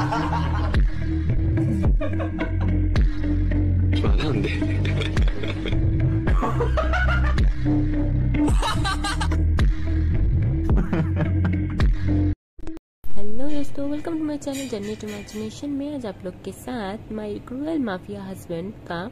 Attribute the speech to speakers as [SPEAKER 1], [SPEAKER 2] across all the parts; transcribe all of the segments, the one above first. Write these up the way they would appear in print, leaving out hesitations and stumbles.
[SPEAKER 1] Hello दोस्तों, welcome to my channel journey to imagination में। आज आप लोग के साथ माय क्रूअल माफिया हस्बैंड का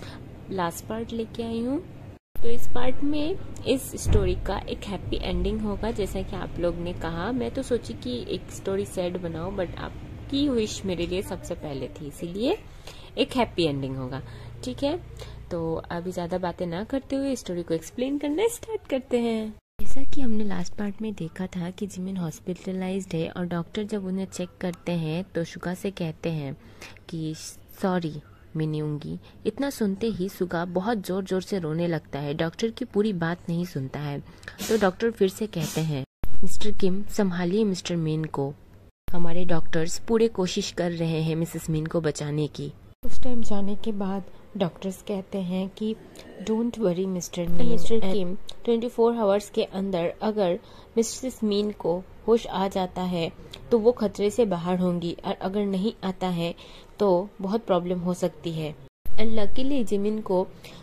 [SPEAKER 1] लास्ट पार्ट लेके आई हूँ। तो इस पार्ट में इस स्टोरी का एक हैप्पी एंडिंग होगा, जैसा कि आप लोग ने कहा। मैं तो सोची कि एक स्टोरी सैड बनाओ, बट आपकी विश मेरे लिए सबसे पहले थी, इसीलिए एक हैप्पी एंडिंग होगा। ठीक है, तो अभी ज्यादा बातें ना करते हुए स्टोरी को एक्सप्लेन करना स्टार्ट करते हैं। जैसा कि हमने लास्ट पार्ट में देखा था कि जिमिन हॉस्पिटलाइज्ड है और डॉक्टर जब उन्हें चेक करते हैं तो सुगा से कहते हैं कि सॉरी मैं नहीं होंगी। इतना सुनते ही सुगा बहुत जोर जोर से रोने लगता है। डॉक्टर की पूरी बात नहीं सुनता है तो डॉक्टर फिर से कहते हैं, मिस्टर किम संभालिए मिस्टर मीन को। हमारे डॉक्टर्स पूरे कोशिश कर रहे हैं मिसेस मीन को बचाने की। उस टाइम जाने के बाद डॉक्टर्स कहते हैं कि don't worry mister Kim, 24 hours के अंदर अगर मिसेस मीन को होश आ जाता है तो वो खतरे से बाहर होंगी, और अगर नहीं आता है तो बहुत प्रॉब्लम हो सकती है। एंड लकीली जिमिन को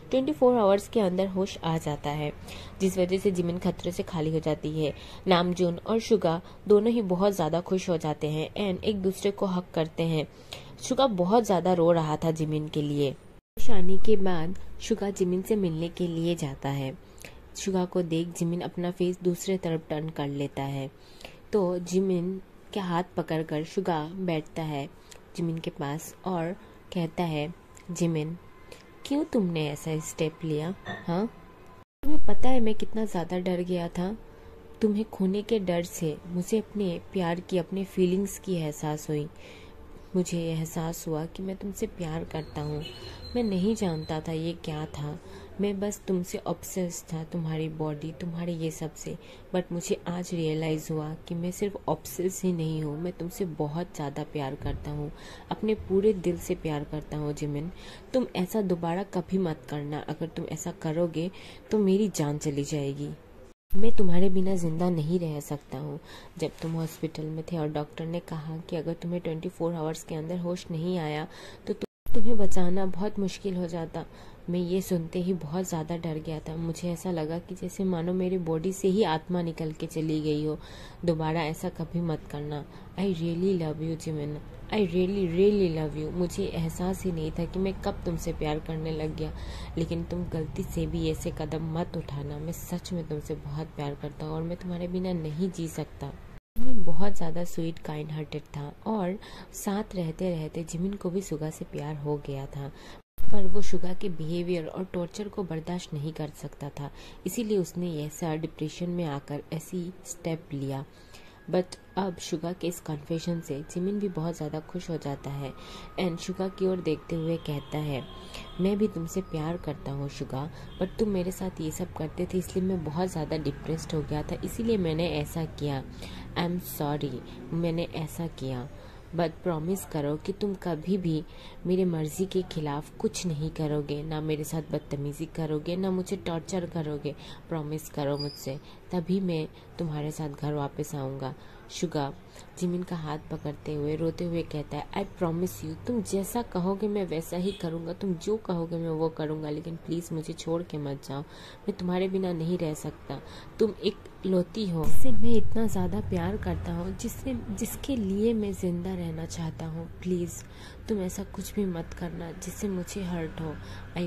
[SPEAKER 1] 24 आवर्स के अंदर होश आ जाता है, जिस वजह से जिमिन खतरे से खाली हो जाती है। नामजून और शुगा दोनों ही बहुत ज्यादा खुश हो जाते हैं एंड एक दूसरे को हक करते हैं। शुगा बहुत ज्यादा रो रहा था जिमिन के लिए। शानी के बाद शुगा जिमिन से मिलने के लिए जाता है। शुगा को देख जिमिन अपना फेस दूसरे तरफ टर्न कर लेता है, तो जिमिन के हाथ पकड़कर शुगा बैठता है जिमिन के पास और कहता है, जिमिन क्यों तुमने ऐसा स्टेप लिया? हाँ, तुम्हें पता है मैं कितना ज्यादा डर गया था। तुम्हें खोने के डर से मुझे अपने प्यार की, अपने फीलिंग्स की एहसास हुई। मुझे एहसास हुआ कि मैं तुमसे प्यार करता हूँ। मैं नहीं जानता था ये क्या था। मैं बस तुमसे ऑब्सेस था, तुम्हारी बॉडी, तुम्हारे ये सब से। बट मुझे आज रियलाइज हुआ कि मैं सिर्फ ऑब्सेस ही नहीं हूँ, मैं तुमसे बहुत ज़्यादा प्यार करता हूँ, अपने पूरे दिल से प्यार करता हूँ। जिमिन, तुम ऐसा दोबारा कभी मत करना। अगर तुम ऐसा करोगे तो मेरी जान चली जाएगी। मैं तुम्हारे बिना जिंदा नहीं रह सकता हूँ। जब तुम हॉस्पिटल में थे और डॉक्टर ने कहा कि अगर तुम्हें 24 आवर्स के अंदर होश नहीं आया तो तुम्हें बचाना बहुत मुश्किल हो जाता, मैं ये सुनते ही बहुत ज़्यादा डर गया था। मुझे ऐसा लगा कि जैसे मानो मेरी बॉडी से ही आत्मा निकल के चली गई हो। दोबारा ऐसा कभी मत करना। I really love you Jimin, I really really love you. मुझे एहसास ही नहीं था कि मैं कब तुमसे प्यार करने लग गया, लेकिन तुम गलती से भी ऐसे कदम मत उठाना। मैं सच में तुमसे बहुत प्यार करता हूँ और मैं तुम्हारे बिना नहीं जी सकता। जिमिन बहुत ज़्यादा स्वीट काइंड हार्टेड था और साथ रहते रहते जिमिन को भी शुगा से प्यार हो गया था, पर वो शुगा के बिहेवियर और टॉर्चर को बर्दाश्त नहीं कर सकता था। इसीलिए उसने ऐसा डिप्रेशन में आकर ऐसी स्टेप लिया। बट अब शुगा के इस कन्फेशन से जिमिन भी बहुत ज़्यादा खुश हो जाता है एंड शुगा की ओर देखते हुए कहता है, मैं भी तुमसे प्यार करता हूँ शुगा, बट तुम मेरे साथ ये सब करते थे इसलिए मैं बहुत ज़्यादा डिप्रेस्ड हो गया था, इसीलिए मैंने ऐसा किया। आई एम सॉरी, मैंने ऐसा किया। बट प्रॉमिस करो कि तुम कभी भी मेरी मर्जी के खिलाफ कुछ नहीं करोगे, ना मेरे साथ बदतमीजी करोगे, ना मुझे टॉर्चर करोगे। प्रॉमिस करो मुझसे, तभी मैं तुम्हारे साथ घर वापस आऊँगा। शुगा जिमिन का हाथ पकड़ते हुए रोते हुए कहता है, आई प्रॉमिस यू, तुम जैसा कहोगे मैं वैसा ही करूँगा, तुम जो कहोगे मैं वो करूँगा, लेकिन प्लीज़ मुझे छोड़ के मत जाओ। मैं तुम्हारे बिना नहीं रह सकता। तुम एक लौती हो जिससे मैं इतना ज़्यादा प्यार करता हूँ, जिसके लिए मैं जिंदा रहना चाहता हूँ। प्लीज़ तुम ऐसा कुछ भी मत करना जिससे मुझे हर्ट हो। I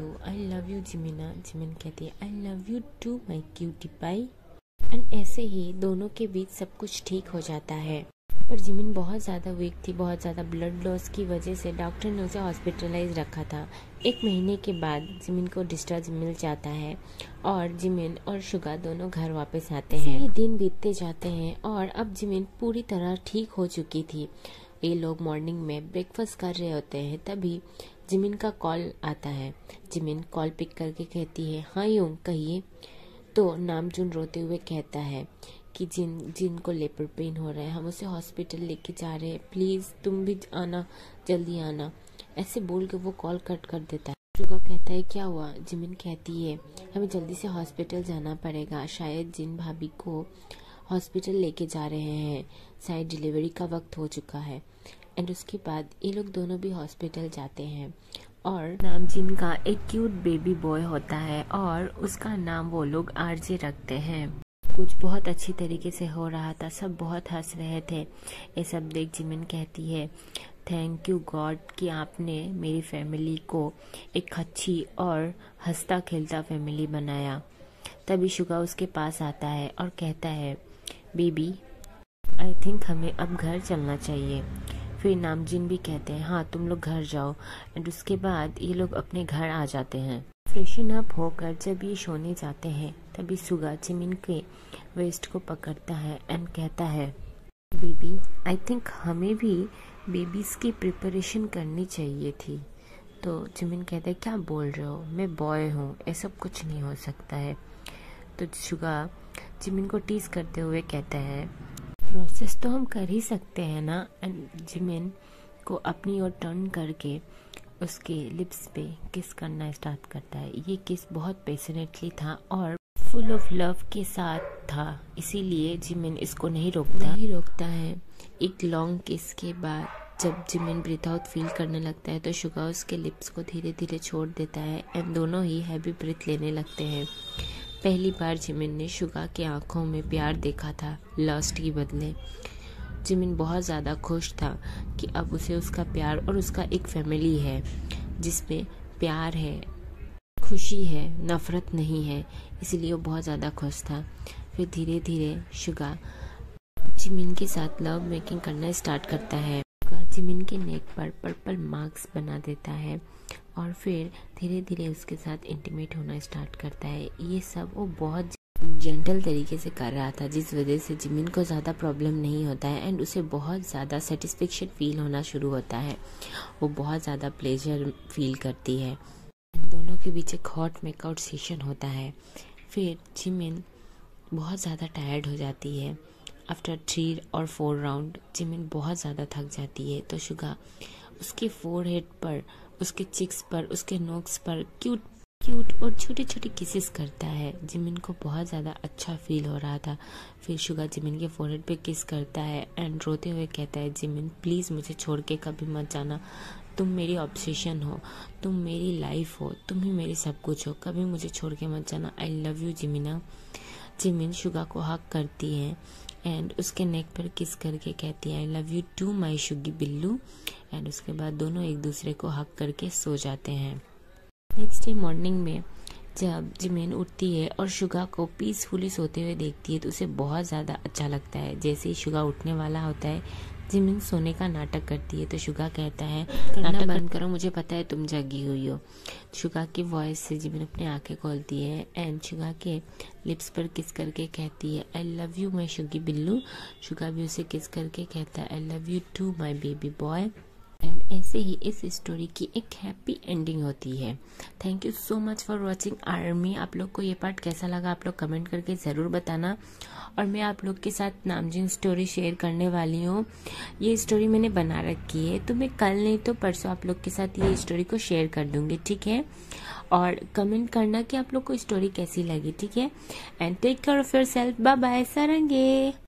[SPEAKER 1] love you Jimina. Jimin कहती है, I love you too my cutie pie. And ऐसे ही दोनों के बीच सब कुछ ठीक हो जाता है। पर जिमिन बहुत ज़्यादा वीक थी, बहुत ज़्यादा ब्लड लॉस की वजह से डॉक्टर ने उसे हॉस्पिटलाइज रखा था। 1 महीने के बाद जिमिन को डिस्चार्ज मिल जाता है और जिमिन और शुगा दोनों घर वापस आते हैं। ये दिन बीतते जाते हैं और अब जिमिन पूरी तरह ठीक हो चुकी थी। ये लोग मॉर्निंग में ब्रेकफास्ट कर रहे होते हैं, तभी जिमिन का कॉल आता है। जिमिन कॉल पिक करके कहती है, हाँ यूं कहिए। तो नामजून रोते हुए कहता है कि जिनको लेबर पेन हो रहा है, हम उसे हॉस्पिटल लेके जा रहे हैं, प्लीज तुम भी आना, जल्दी आना। ऐसे बोल के वो कॉल कट कर देता है। शुगा कहता है, क्या हुआ? जिमिन कहती है, हमें जल्दी से हॉस्पिटल जाना पड़ेगा, शायद जिन भाभी को हॉस्पिटल लेके जा रहे हैं, शायद डिलीवरी का वक्त हो चुका है। एंड उसके बाद ये लोग दोनों भी हॉस्पिटल जाते हैं और नामजिन का एक क्यूट बेबी बॉय होता है और उसका नाम वो लोग आरजे रखते हैं। कुछ बहुत अच्छी तरीके से हो रहा था, सब बहुत हंस रहे थे। ये सब देख जिमिन कहती है, थैंक यू गॉड कि आपने मेरी फैमिली को एक अच्छी और हंसता खेलता फैमिली बनाया। तभी शुगा उसके पास आता है और कहता है, बेबी आई थिंक हमें अब घर चलना चाहिए। फिर नामजिन भी कहते हैं, हाँ तुम लोग घर जाओ। एंड उसके बाद ये लोग अपने घर आ जाते हैं। फ्रेशन अप होकर जब ये सोने जाते हैं तभी सुगा जिमिन के वेस्ट को पकड़ता है एंड कहता है, बेबी आई थिंक हमें भी बेबीज की प्रिपरेशन करनी चाहिए थी। तो जिमिन कहता है, क्या बोल रहे हो, मैं बॉय हूँ, ऐसा कुछ नहीं हो सकता है। तो सुगा जिमिन को टीज करते हुए कहता है, प्रोसेस तो हम कर ही सकते हैं ना। एंड जिमिन को अपनी ओर टर्न करके उसके लिप्स पे किस करना स्टार्ट करता है। ये किस बहुत पैशनेटली था और फुल ऑफ लव के साथ था, इसीलिए जिमिन इसको नहीं रोकता है। एक लॉन्ग किस के बाद जब जिमिन ब्रीथ आउट फील करने लगता है तो शुगा उसके लिप्स को धीरे धीरे छोड़ देता है एंड दोनों ही हैवी ब्रीथ लेने लगते हैं। पहली बार जिमिन ने शुगा के आंखों में प्यार देखा था, लस्ट के बदले। जिमिन बहुत ज़्यादा खुश था कि अब उसे उसका प्यार और उसका एक फैमिली है जिसमें प्यार है, खुशी है, नफरत नहीं है, इसलिए वो बहुत ज़्यादा खुश था। फिर धीरे धीरे शुगा जिमिन के साथ लव मेकिंग करना स्टार्ट करता है। जिमिन के नेक पर पर्पल मार्क्स बना देता है और फिर धीरे धीरे उसके साथ इंटीमेट होना स्टार्ट करता है। ये सब वो बहुत जेंटल तरीके से कर रहा था, जिस वजह से जिमिन को ज़्यादा प्रॉब्लम नहीं होता है एंड उसे बहुत ज़्यादा सेटिस्फेक्शन फील होना शुरू होता है। वो बहुत ज़्यादा प्लेजर फील करती है। दोनों के बीच एक हॉट मेकआउट सेशन होता है। फिर जिमिन बहुत ज़्यादा टायर्ड हो जाती है। आफ्टर 3 और 4 राउंड जिमिन बहुत ज़्यादा थक जाती है। तो शुगा उसके फोरहेड पर, उसके चिक्स पर, उसके नोक्स पर क्यूट और छोटे छोटे किसेस करता है। जिमिन को बहुत ज़्यादा अच्छा फील हो रहा था। फिर शुगा जिमिन के फोरहेड पे किस करता है एंड रोते हुए कहता है, जिमिन प्लीज़ मुझे छोड़ के कभी मत जाना, तुम मेरी ऑब्सेशन हो, तुम मेरी लाइफ हो, तुम ही मेरी सब कुछ हो, कभी मुझे छोड़ के मत जाना, I love you Jimina. Jimin Suga को हक करती है एंड उसके नेक पर किस करके कहती है, I love you too my Sugi Billu. And उसके बाद दोनों एक दूसरे को हक करके सो जाते हैं। नेक्स्ट डे मॉर्निंग में जब जिमिन उठती है और शुगा को पीसफुली सोते हुए देखती है तो उसे बहुत ज़्यादा अच्छा लगता है। जैसे ही शुगा उठने वाला होता है जिमिन सोने का नाटक करती है तो शुगा कहता है, नाटक बंद करो, मुझे पता है तुम जगी हुई हो। शुगा की वॉइस से जिमिन अपनी आंखें खोलती है एंड शुगा के लिप्स पर किस करके कहती है, I love you my Sugi Billu. Suga भी उसे किस करके कहता है, I love you too my baby boy. And ऐसे ही इस स्टोरी की एक हैप्पी एंडिंग होती है। Thank you so much for watching army. आप लोग को ये पार्ट कैसा लगा आप लोग कमेंट करके ज़रूर बताना। और मैं आप लोग के साथ नामजिन स्टोरी शेयर करने वाली हूँ। ये स्टोरी मैंने बना रखी है तो मैं कल नहीं तो परसों आप लोग के साथ ये स्टोरी को शेयर कर दूंगी, ठीक है। और कमेंट करना कि आप लोग को स्टोरी कैसी लगी, ठीक है। And take care of yourself, bye bye, सारंगे।